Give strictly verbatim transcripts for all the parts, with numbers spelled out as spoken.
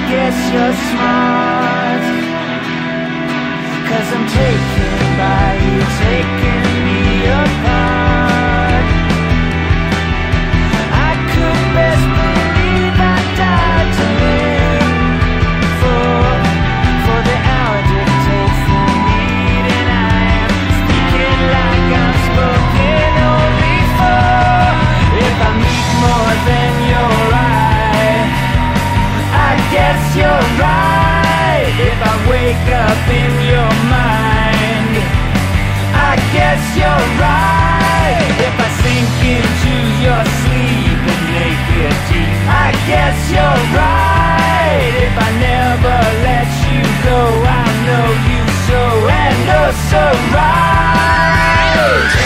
guess you're smart, 'cause I'm taken by you, taking me apart. I could best believe I died to live for, for the hour dictates the need, and I am speaking like I'm spoken only for. If I meet more than your eye, I guess you're right. If I wake up in your mind, I guess you're right. If I sink into your sleep and make it deep, I guess you're right. If I never let you go, I know you so and oh so right.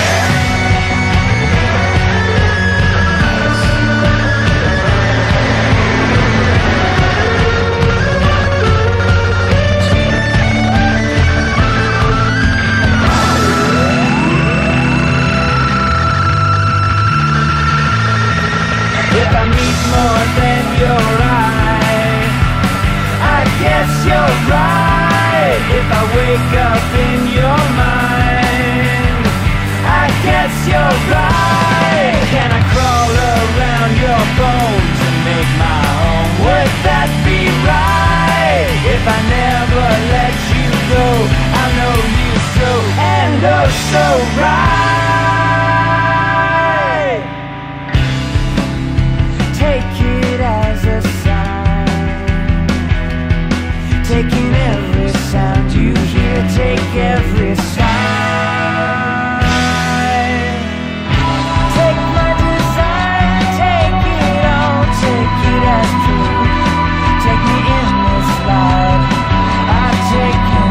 If I meet more than your eye, I guess you're right. If I wake up in your mind, I guess you're right. Can I crawl around your bones and make my home? Would that be right? If I never let you go, I know you so and oh so right. Take it as a sign, taking every sound you hear, take every sign. Take my design, take it all, take it as true. Take me in this life, I've taken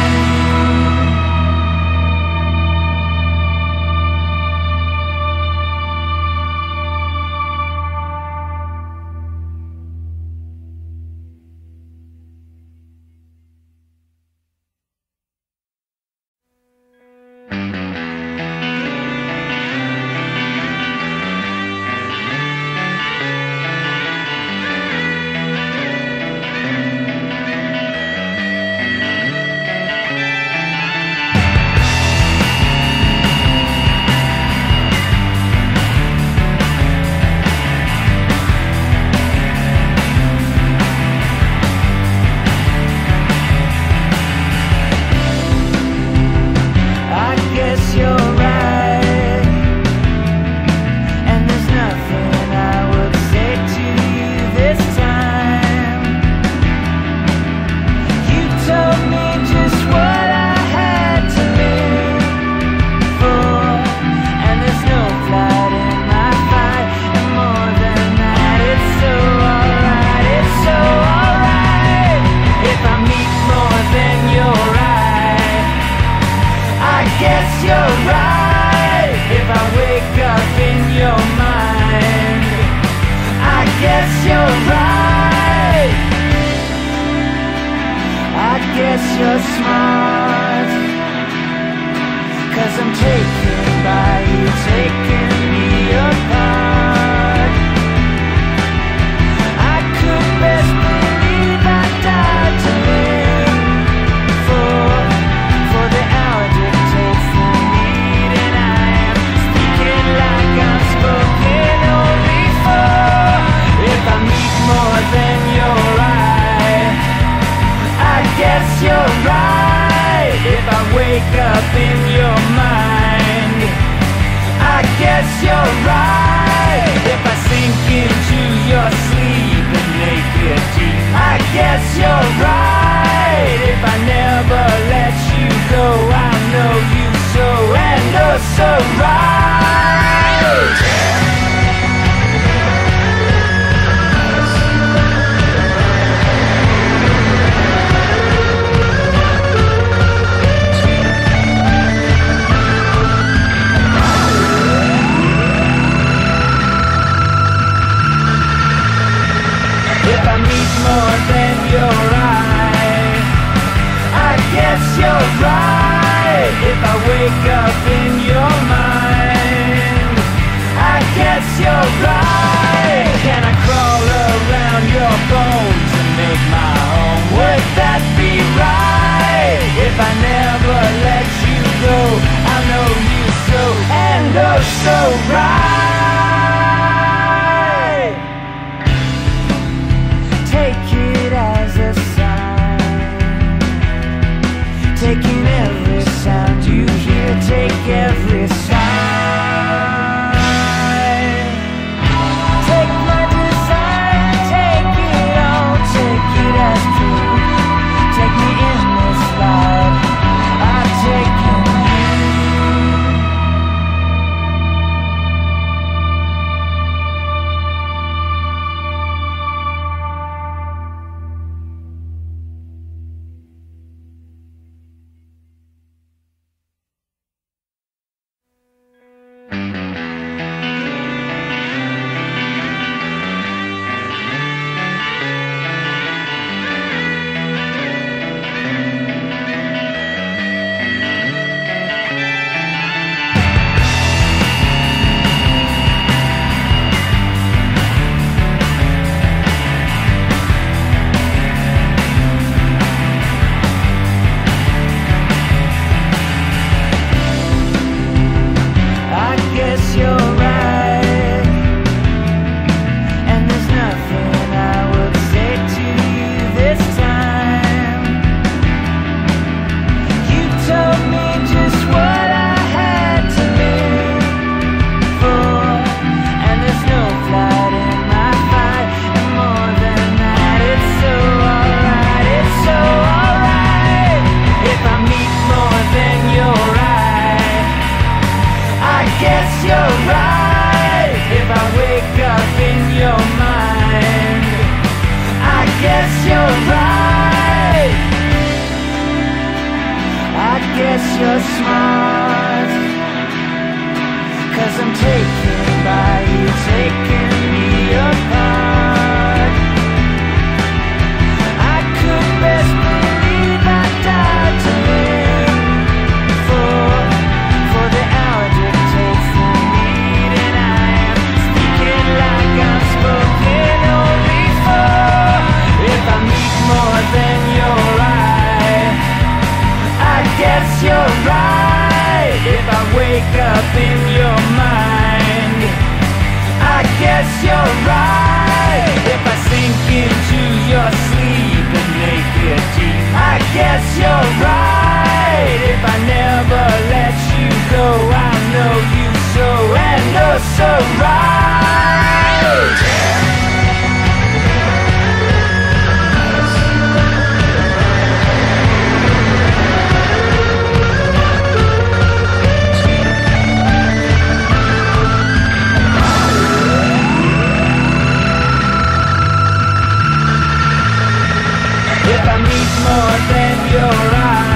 you're smart, 'cause I'm taken by you, taking me apart. I could best believe I died to live for, for the hour dictates the need, and I am speaking like I'm spoken only for. If I meet more than your eye, I guess you're right. If I wake up in your mind, I guess you're right. If I sink into your sleep and make it deep, I guess you're right. If I never let you go, I know you so and oh so right. If I meet more than your eye, I guess you're right. If I wake up in your mind, I guess you're right. Can I crawl around your bones and make my wake up in your mind. I guess you're right. If I sink into your sleep and make it deep, I guess you're right. If I never let you go, I'll know you so and oh so right. If I need more than your eyes,